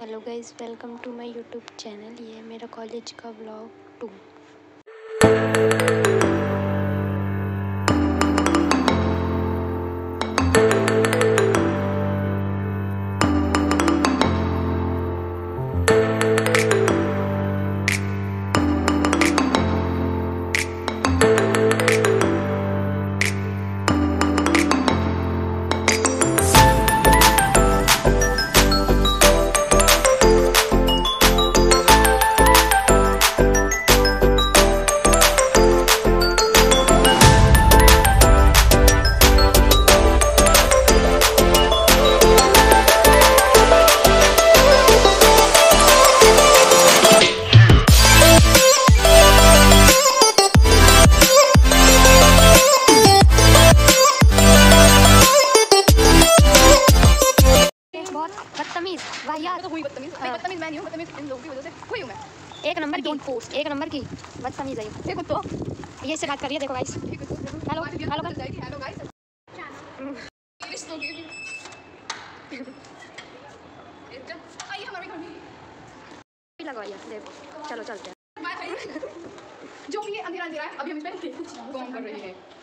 Hello guys, welcome to my YouTube channel. ये है मेरा कॉलेज का व्लॉग 2। बदतमीज वाहियात तो हुई बदतमीज। बदतमीज मैं नहीं हूं, बदतमीज इन लोगों की वजह से हुई हूं मैं। एक नंबर की बदतमीज है ये कुत्तो। ये से बात कर रही है, देखो guys. Hello hello hello guys. आइए हमारे घर में लगवाइए, देखो चलो चलते हैं। जो भी ये अंधेरा है अभी हम इस पे काम कर रही है।